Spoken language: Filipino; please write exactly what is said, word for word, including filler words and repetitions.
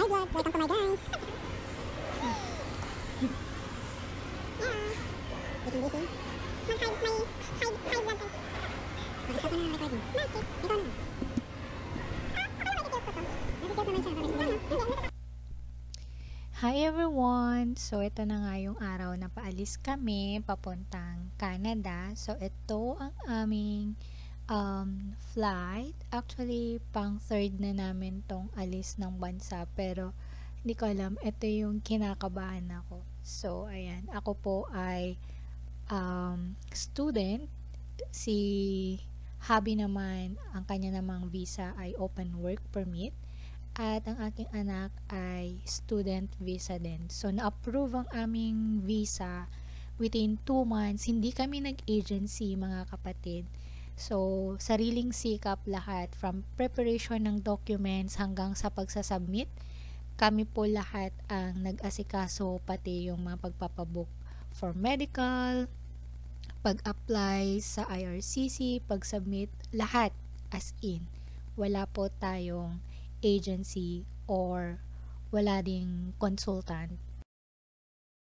vlog! Welcome to my guys! Yeah! Busy, busy. Mag-hide, may hide, hide vlog tayo. Mag-stop na ng recording. Bakit? Ikaw na. Hi everyone! So ito na nga yung araw na paalis kami papuntang Canada. So ito ang aming um, flight. Actually pang third na namin tong alis ng bansa, pero hindi ko alam, ito yung kinakabahan ako. So ayan, ako po ay um, student. Si hubby naman, ang kanya namang visa ay open work permit. At ang aking anak ay student visa din. So, na-approve ang aming visa within two months. Hindi kami nag-agency, mga kapatid. So, sariling sikap lahat. From preparation ng documents hanggang sa pagsasubmit. Kami po lahat ang nag-asikaso, pati yung mga pagpapabook for medical, pag-apply sa I R C C, pag-submit, lahat as in. Wala po tayong agency or wala ding consultant